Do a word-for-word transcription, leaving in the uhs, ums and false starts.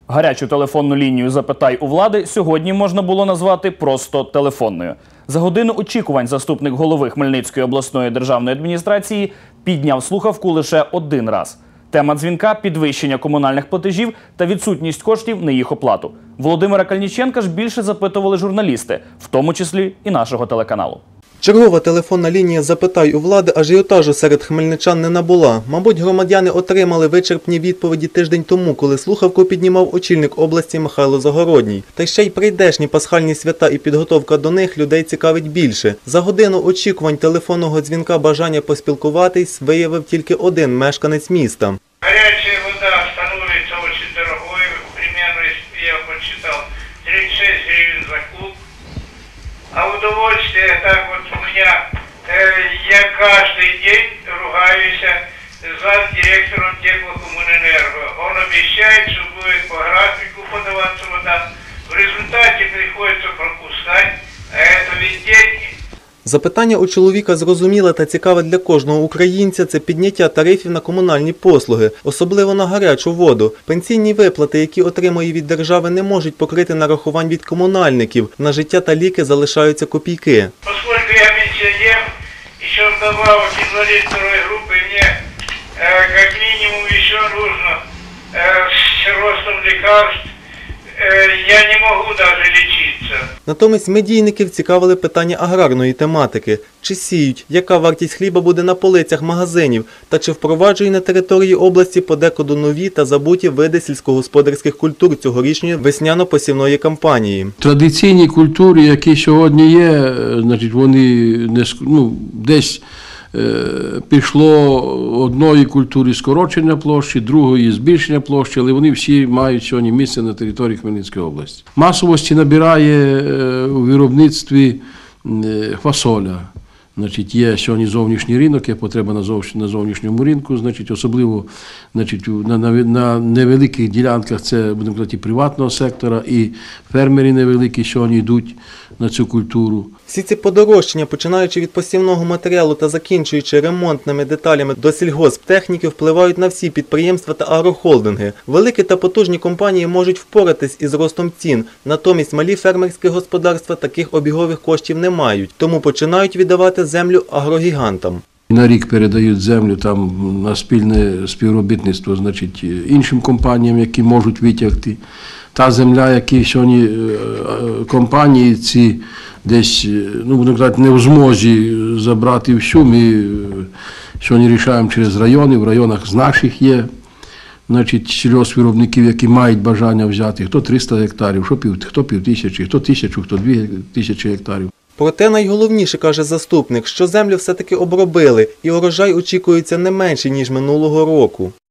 Гарячу телефонну лінію «Запитай у влади» сьогодні можна було назвати просто телефонною. За годину очікувань заступник голови Хмельницької обласної державної адміністрації підняв слухавку лише один раз. Тема дзвінка – підвищення комунальних платежів та відсутність коштів на їх оплату. Володимира Кальніченка ж більше запитували журналісти, в тому числі і нашого телеканалу. Чергова телефонна лінія «Запитай у влади» ажіотажу серед хмельничан не набула. Мабуть, громадяни отримали вичерпні відповіді тиждень тому, коли слухавку піднімав очільник області Михайло Загородній. Та ще й прийдешні пасхальні свята і підготовка до них людей цікавить більше. За годину очікувань телефонного дзвінка бажання поспілкуватись виявив тільки один мешканець міста. Горячая вода становится очень дорогой, примерно, я подсчитал, тридцать шесть гривен за куб. А удовольствие, так вот у меня, э, я каждый день ругаюсь за директором Теплокоммунэнерго. Он обещает, что будет по графику подаваться вода. В результате приходится пропускать, а это ведь деньги. Запитання у чоловіка зрозуміле та цікаве для кожного українця – це підняття тарифів на комунальні послуги, особливо на гарячу воду. Пенсійні виплати, які отримує від держави, не можуть покрити нарахувань від комунальників. На життя та ліки залишаються копійки. Поскольку я пенсионер, еще вдобавок инвалид второй группы, мне э, как минимум еще нужно э, с ростом лекарств, э, я не могу даже лечиться. Натомість медійників цікавили питання аграрної тематики. Чи сіють, яка вартість хліба буде на полицях магазинів, та чи впроваджує на території області подекуди нові та забуті види сільськогосподарських культур цьогорічної весняно-посівної кампанії. Традиційні культури, які сьогодні є, значить, вони не, ну, десь е, пішло одної культури скорочення площі, другої збільшення площі, але вони всі мають сьогодні місце на території Хмельницької області. Масовості набирає е, у виробництві е, фасоля. Значить, є сьогодні зовнішній ринок, є потреба на, зов... на зовнішньому ринку, значить, особливо значить, на, на, на невеликих ділянках, це, будемо казати, приватного сектора, і фермери невеликі сьогодні йдуть на цю культуру. Всі ці подорожчання, починаючи від посівного матеріалу та закінчуючи ремонтними деталями до сільгосптехніки, впливають на всі підприємства та агрохолдинги. Великі та потужні компанії можуть впоратись із ростом цін, натомість малі фермерські господарства таких обігових коштів не мають, тому починають віддавати землю агрогігантам. На рік передають землю там на спільне співробітництво, значить, іншим компаніям, які можуть витягти. Та земля, які сьогодні компанії ці десь, ну, будемо казати, не в змозі забрати всю, ми сьогодні рішаємо через райони, в районах з наших є, значить, сільгоспвиробників, які мають бажання взяти, хто триста гектарів, хто пів, хто пів тисячі, хто тисячу, хто дві тисячі гектарів. Проте найголовніше, каже заступник, що землю все-таки обробили і урожай очікується не менший, ніж минулого року.